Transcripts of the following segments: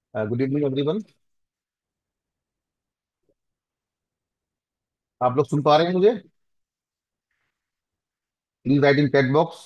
Good evening everyone. आप लोग सुन पा रहे हैं मुझे? Please write in chat box.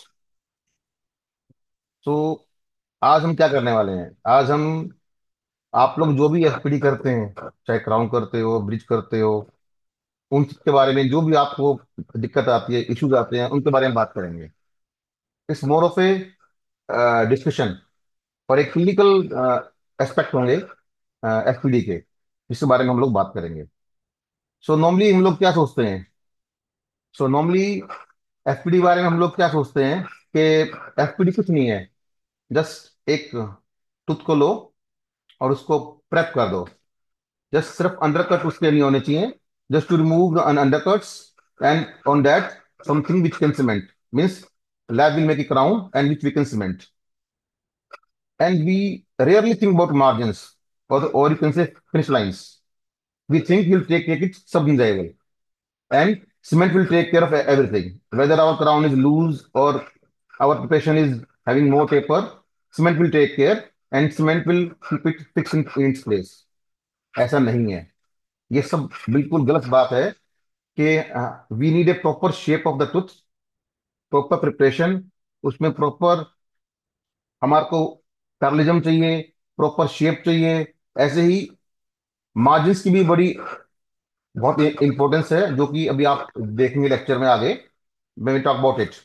तो आज हम क्या करने वाले हैं? आज हम, आप लोग जो भी एफपीडी करते हैं, चाहे क्राउन करते हो, ब्रिज करते हो, उन सब के बारे में जो भी आपको दिक्कत आती है, इश्यूज आते हैं, उनके बारे में बात करेंगे। It's more of a discussion, और एक क्लिनिकल एस्पेक्ट होंगे एफपीडी के, जिसके बारे में हम लोग बात करेंगे। सो नॉर्मली हम लोग क्या सोचते हैं? सो नॉर्मली एफपीडी बारे में हम लोग क्या सोचते हैं कि एफपीडी कुछ नहीं है, जस्ट एक टूथ को लो और उसको प्रेप कर दो। जस्ट सिर्फ अंडरकट उसके नहीं होने चाहिए, just to remove the undercuts, and on that something which can cement, means lab will make a crown and which we can cement, and we rarely think about margins, और you can say finish lines. We think will take it सब इन जाएगा, and cement will take care of everything. Whether our crown is loose or our preparation is having more paper, cement will take care, and cement will keep it fixed in its place. ऐसा नहीं है। ये सब बिल्कुल गलत बात है कि we need a proper shape of the tooth, proper preparation, उसमें प्रॉपर हमारे को पैरलिज्म चाहिए, प्रॉपर शेप चाहिए। ऐसे ही मार्जिन्स की भी बड़ी बहुत इंपॉर्टेंस है, जो कि अभी आप देखेंगे लेक्चर में आगे, when we talk about it.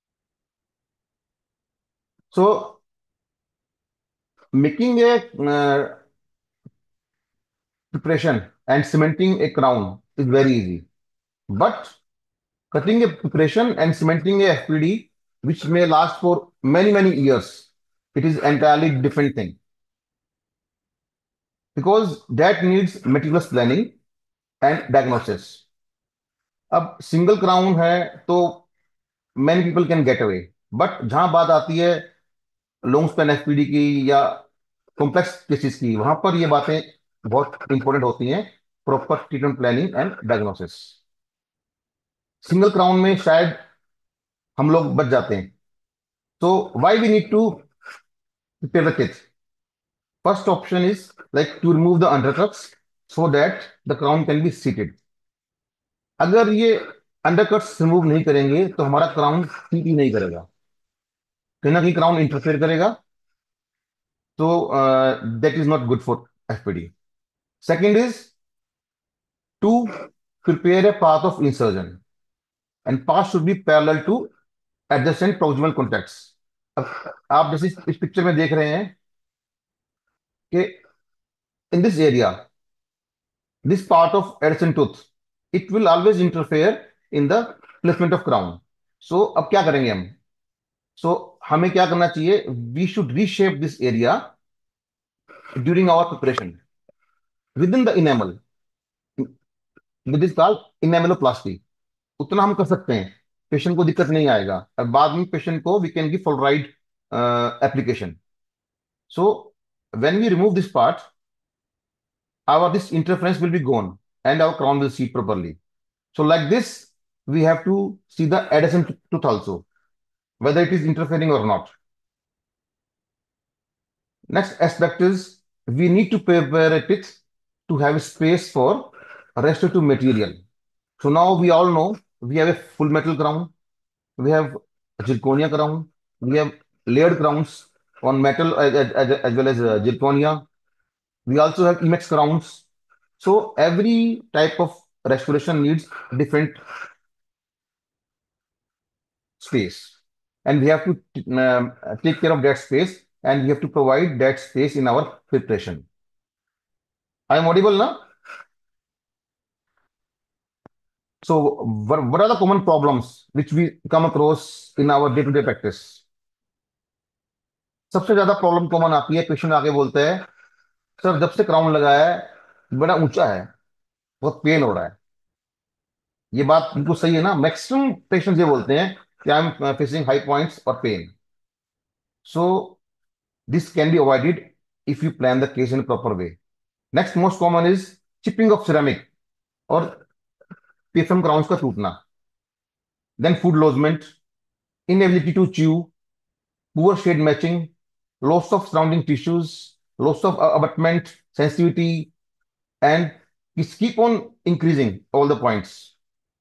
So making a preparation and cementing a crown is very easy, but cutting a preparation and cementing a FPD, which may last for many years, it is entirely different thing, because that needs meticulous planning and diagnosis. अब single crown है तो many people can get away, but जहां बात आती है long span FPD की या complex cases की, वहां पर ये बातें बहुत इंपॉर्टेंट होती हैं, proper treatment planning and diagnosis. Single crown में शायद हम लोग बच जाते हैं। तो why we need to prepare the kit? First option is like to remove the undercuts so that the crown can be seated. अगर ये अंडरकट्स रिमूव नहीं करेंगे तो हमारा क्राउन सीट ही नहीं करेगा, कहीं ना कहीं क्राउन इंटरफेयर करेगा। तो that is not good for FPD. Second is to prepare a path of insertion, and path should be parallel to adjacent proximal contacts. अब आप जैसे इस पिक्चर में देख रहे हैं कि in this area, this part of adjacent tooth, it will always interfere in the placement of crown. So अब क्या करेंगे हम? सो हमें क्या करना चाहिए? We should reshape this area during our preparation within the enamel, this is called enameloplasty. उतना हम कर सकते हैं, पेशेंट को दिक्कत नहीं आएगा, और बाद में पेशेंट को we can give fluoride application. So when we remove this part, our this interference will be gone and our crown will seat properly. So like this, we have to see the adjacent tooth also, whether it is interfering or not. Next aspect is we need to prepare a teeth to have space for restorative material. So now we all know we have a full metal crown, we have a zirconia crown, we have layered crowns on metal as well as zirconia. We also have Emax crowns. So every type of restoration needs different space, and we have to take care of that space, and we have to provide that space in our preparation. I am audible now? So what are the common problems which we come across in our day-to-day practice? सबसे ज्यादा problem common आती है, patient आके बोलते हैं, sir जब से crown लगाया है बड़ा ऊंचा है, बहुत पेन हो रहा है। ये बात बिल्कुल सही है ना? मैक्सिमम पेशेंट ये बोलते हैं कि I am facing high points और pain. So this can be avoided if you plan the case in a proper way. Next most common is chipping of ceramic or PFM crowns का टूटना. Then food lodgement, inability to chew, poor shade matching, loss of surrounding tissues. loss of abutment, sensitivity, and it keep on increasing all the points.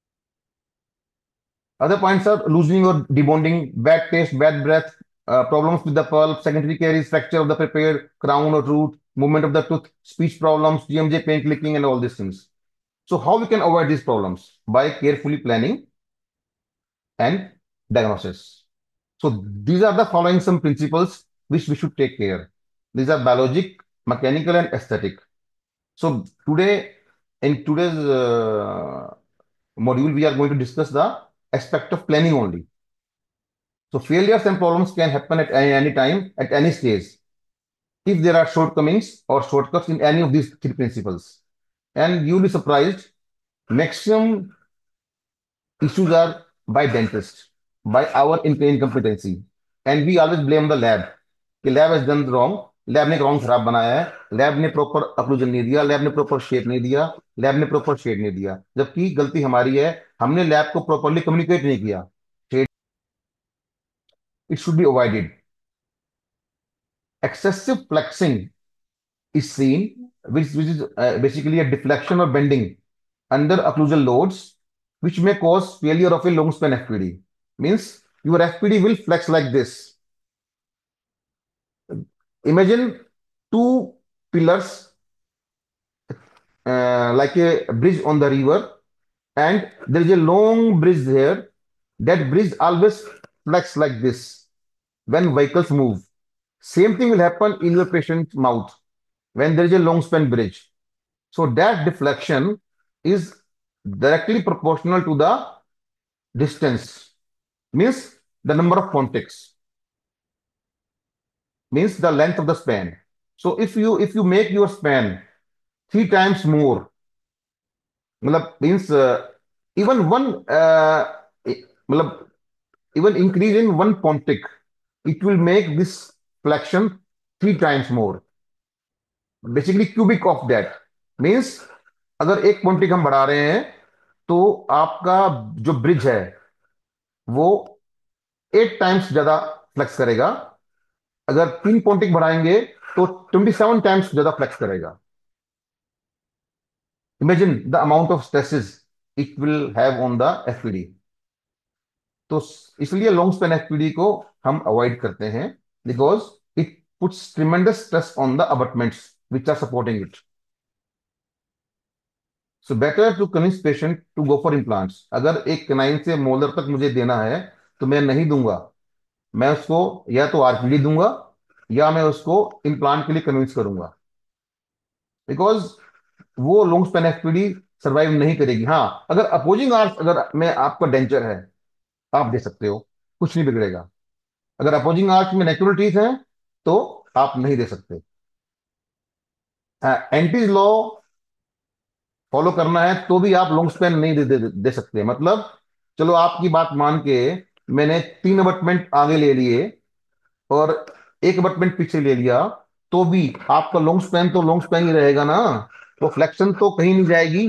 Other points are loosening or debonding, bad taste, bad breath, problems with the pulp, secondary caries, fracture of the prepared crown or root, movement of the tooth, speech problems, GMJ pain, clicking, and all these things. So how we can avoid these problems? By carefully planning and diagnosis. So these are the following some principles which we should take care. These are biologic, mechanical, and aesthetic. So today, in today's module, we are going to discuss the aspect of planning only. So failures and problems can happen at any time, at any stage, if there are shortcomings or shortcuts in any of these three principles. And you'll be surprised, maximum issues are by dentist, by our incompetency. And we always blame the lab. कि lab has done wrong, lab ने wrong खराब बनाया है, lab ने proper occlusion नहीं दिया, lab ने proper shape नहीं दिया, लैब ने प्रॉपर शेड नहीं दिया, जबकि गलती हमारी है, हमने लैब को प्रॉपरली कम्युनिकेट नहीं किया. Shade it should be avoided. Excessive flexing is seen, which is basically a deflection or bending under occlusal loads, which may cause failure of a long span FPD. Means your FPD will flex like this. Imagine two pillars like a bridge on the river, and there is a long bridge there. That bridge always flex like this when vehicles move. Same thing will happen in your patient's mouth when there is a long span bridge. So that deflection is directly proportional to the distance, means the number of contacts, means the length of the span. So if you make your span three times more, मतलब means even one मतलब even increase in one contact, it will make this flexion three times more. Basically cubic of that means अगर एक पॉइंटिक हम बढ़ा रहे हैं तो आपका जो ब्रिज है वो 8 टाइम्स ज्यादा फ्लेक्स करेगा. अगर 3 पॉइंटिक बढ़ाएंगे तो 27 टाइम्स ज्यादा फ्लेक्स करेगा. Imagine the amount of stresses it will have on the FPD. तो इसलिए लॉन्ग स्पेन एफपीडी को हम अवॉइड करते हैं because it puts tremendous stress on the abutments which are supporting it. So better to convince patient to go for implants. अगर एक canine से molar तक मुझे देना है तो मैं नहीं दूंगा, मैं उसको या तो आरपीडी दूंगा या मैं उसको इम्प्लांट के लिए कन्विंस करूंगा. बिकॉज वो लॉन्ग स्पेन एफपीडी सर्वाइव नहीं करेगी. हाँ, अगर अपोजिंग आर्च अगर मैं आपका डेंचर है आप दे सकते हो, कुछ नहीं बिगड़ेगा. अगर अपोजिंग आर्च में नेचुरल टीथ है तो आप नहीं दे सकते. एंटीज लॉ फॉलो करना है तो भी आप लॉन्ग स्पेन नहीं दे सकते. मतलब चलो आपकी बात मान के मैंने 3 अबटमेंट आगे ले लिए और 1 अबटमेंट पीछे ले लिया, तो भी आपका लॉन्ग स्पेन ही रहेगा ना. तो फ्लेक्शन तो कहीं नहीं जाएगी.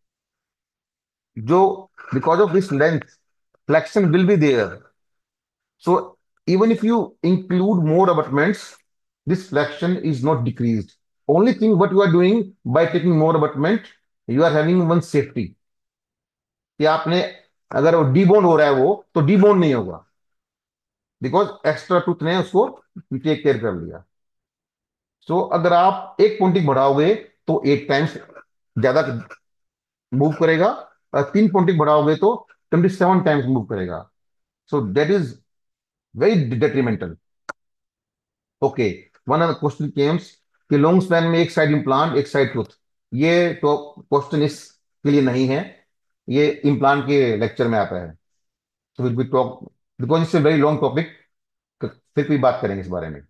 जो because of this length flexion will be there. So even if you include more abutments, this flexion is not decreased. Only thing what you are doing by taking more abutment, you are having one safety कि आपने अगर वो डीबोन हो रहा है वो तो डीबोन नहीं होगा बिकॉज एक्स्ट्रा टूथ ने उसको टेक केयर कर लिया. सो अगर आप एक पॉइंटिंग बढ़ाओगे तो 8 टाइम्स ज्यादा मूव करेगा, और 3 पॉइंटिंग बढ़ाओगे तो 27 टाइम्स मूव करेगा. So that is very detrimental. Okay, one of the question comes कि लॉन्ग स्पैन में एक साइड इम्प्लांट एक साइड टूथ. ये तो क्वेश्चन इसके लिए नहीं है, ये इम्प्लांट के लेक्चर में आता है. तो will be talk because it's a very long topic, फिर भी बात करेंगे इस बारे में.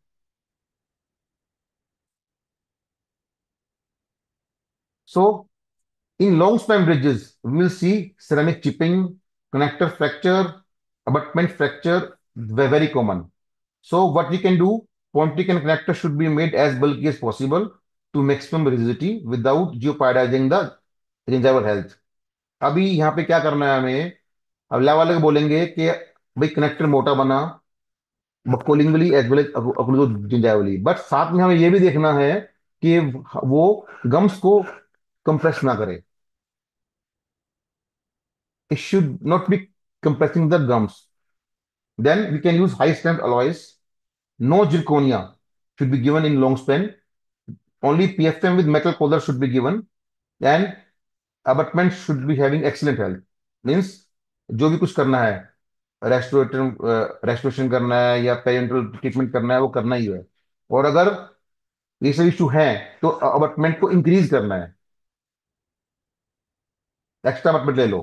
So in long span bridges we will see ceramic chipping, connector fracture, abutment fracture, very common. So what we can do, Pontic and connector should be made as bulky as possible to maximum rigidity without jeopardizing the gingival health. अभी यहाँ पे क्या करना है हमें, अब lab वाले को बोलेंगे कि भाई कनेक्टर मोटा बना, buccolingually as well as occluso, but साथ में हमें ये भी देखना है कि वो गम्स को कंप्रेस ना करे. It should not be compressing the gums. Then we can use high strength alloys. No zirconia should be given in long span. Only PFM with metal collar should be given. And abutment should be having excellent health. Means जो भी कुछ करना है, restoration करना है या parental treatment करना है, वो करना ही है. और अगर ये सब इशू है तो अबटमेंट को इंक्रीज करना है, एक्स्ट्रा अबटमेंट ले लो.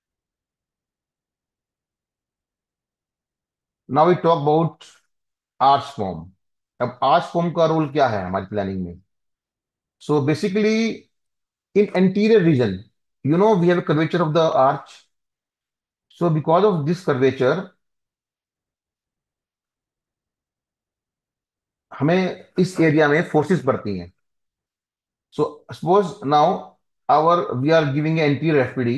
Now we talk about arch form. अब आर्च फॉर्म का रोल क्या है हमारी प्लानिंग में? So basically in anterior region, we have a curvature of the arch. So because of this curvature, हमें इस एरिया में फोर्सेस पड़ती हैं. So suppose now our we are giving an anterior FPD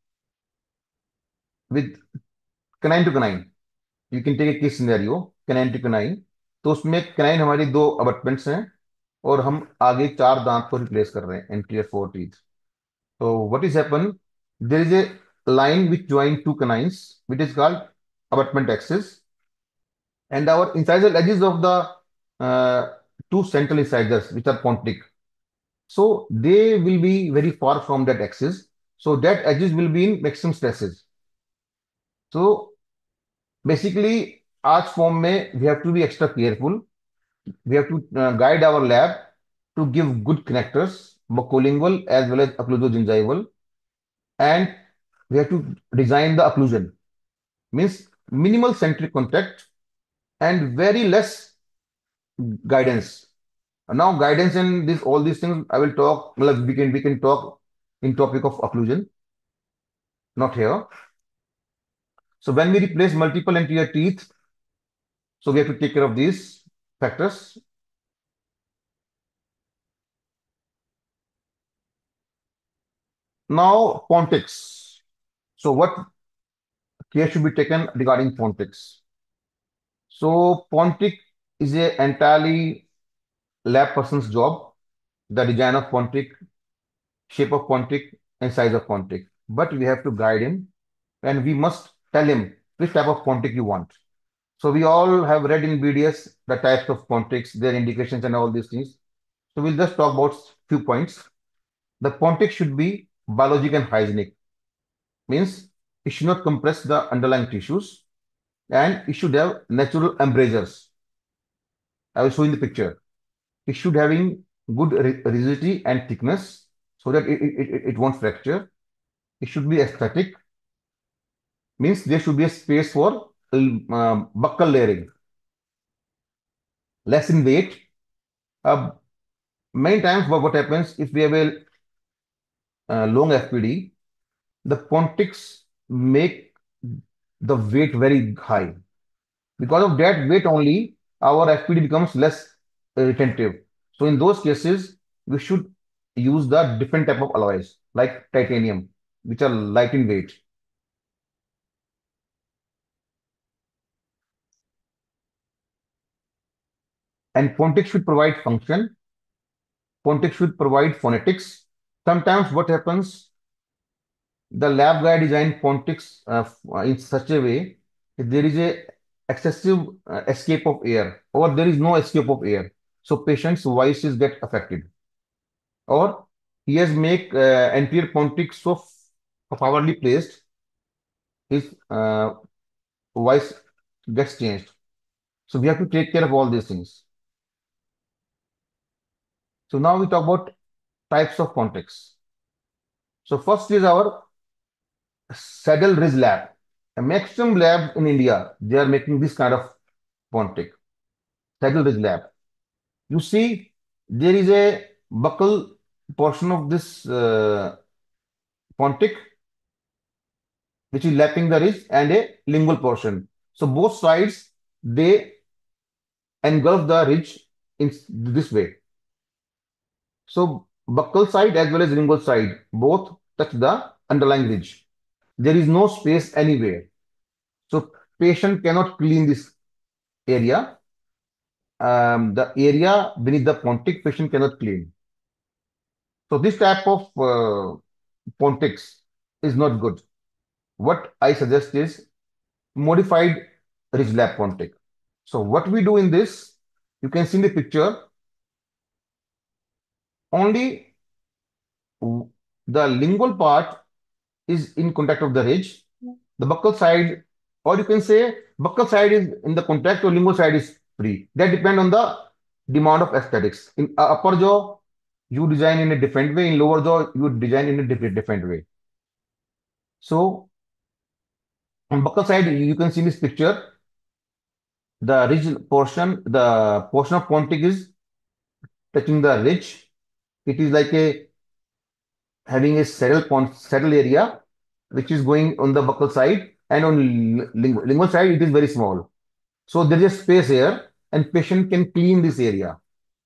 with canine to canine. You can take a case scenario, canine to canine. तो उसमें canine हमारी दो abutments हैं और हम आगे चार दांत को रिप्लेस कर रहे हैं, anterior four teeth. So what is happen? There is a line which join two canines, which is called abutment axis, and our incisal edges of the two central incisors, which are pontic. So they will be very far from that axis. So that edges will be in maximum stresses. So basically, arch form में we have to be extra careful. We have to guide our lab to give good connectors, buccolingual as well as occlusogingival, and we have to design the occlusion. Means minimal centric contact and very less guidance. Now, guidance and this all these things I will talk. Like we can talk in topic of occlusion, not here. So when we replace multiple anterior teeth, so we have to take care of these factors. Now, pontics. So what care should be taken regarding pontics? So pontic is a entirely lab person's job. The design of pontic, shape of pontic, and size of pontic. But we have to guide him, and we must tell him which type of pontic you want. So we all have read in BDS the types of pontics, their indications and all these things. So we'll just talk about few points. The pontic should be biologic and hygienic. Means it should not compress the underlying tissues and it should have natural embrasures. I will show in the picture. It should having good rigidity and thickness so that it won't fracture. It should be aesthetic. Means there should be a space for buccal layering. Less in weight. Uh, Many times what happens if we have a long FPD, the pontics make the weight very high. Because of that weight only, our FPD becomes less retentive. So in those cases, we should use the different type of alloys like titanium, which are light in weight. And pontics should provide function. Pontics should provide phonetics. Sometimes what happens, the lab guy designed pontics in such a way that there is a excessive escape of air or there is no escape of air. So patient's voices get affected. Or he has make anterior pontics so powerly placed, his voice gets changed. So we have to take care of all these things. So now we talk about types of pontics. So first is our saddle ridge lab. A maximum lab in India, they are making this kind of pontic, saddle ridge lab. You see, there is a buccal portion of this pontic, which is lapping the ridge, and a lingual portion. So both sides, they engulf the ridge in this way. So buccal side as well as lingual side, both touch the underlying ridge. There is no space anywhere. So patient cannot clean this. area, the area beneath the pontic patient cannot clean. So this type of pontics is not good. What I suggest is modified ridge lap pontic. So what we do in this, you can see in the picture, only the lingual part is in contact of the ridge. The buccal side, or you can say buccal side is in the contact or lingual side is free. That depend on the demand of aesthetics. In upper jaw, you design in a different way. In lower jaw, you design in a different way. So on buccal side, you can see in this picture, the portion of pontic is touching the ridge. It is like a having a saddle area which is going on the buccal side, and on lingual side it is very small. So there is a space here, and patient can clean this area.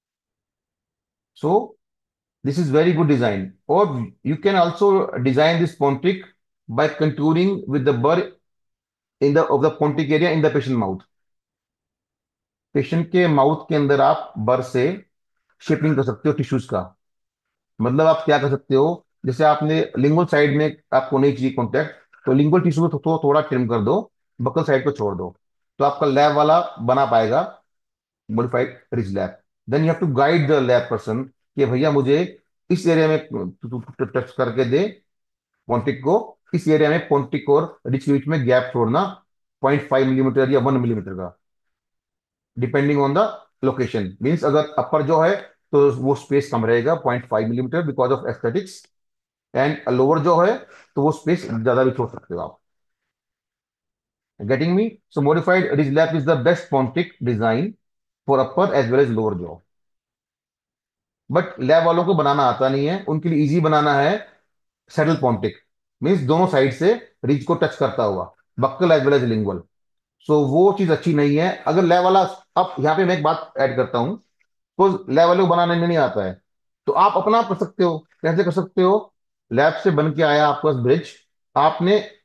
So this is very good design. Or you can also design this pontic by contouring with the burr in the of the pontic area in the patient mouth. Patient के mouth के अंदर आप बर से shaping कर सकते हो tissues का। मतलब आप क्या कर सकते हो, जैसे आपने लिंगुअल साइड में आपको नहीं चाहिए कॉन्टैक्ट, तो लिंगुअल टिश्यू को थोड़ा ट्रिम कर दो, बकल साइड को छोड़ दो, तो आपका लैब वाला बना पाएगा modified ridge lab. Then you have to guide the lab person कि भैया मुझे इस एरिया में टच करके दे पॉन्टिक को, इस एरिया में पॉन्टिक और रिच के बीच में गैप छोड़ना 0.5 मिलीमीटर या 1 मिलीमीटर का, depending on the location. Means अगर अपर जो है तो वो स्पेस कम रहेगा 0.5 millimetre because of aesthetics, and lower जो है तो वो स्पेस ज्यादा भी छोड़ सकते हो आप। Getting me? So modified ridge lap is the best pontic design for upper as well as lower jaw. But lab वालों को बनाना आता नहीं है, उनके लिए इजी बनाना है सेटल पॉन्टिक, मीन्स दोनों साइड से रिज को टच करता हुआ, buccal as well as lingual. So वो चीज अच्छी नहीं है अगर लैब वाला। अब यहाँ पे मैं एक बात ऐड करता हूँ, तो लैब वाले को बनाने नहीं आता है, तो आप अपना कर सकते हो। कैसे कर सकते हो? लैब से बन के आया आपके पास ब्रिज, आपने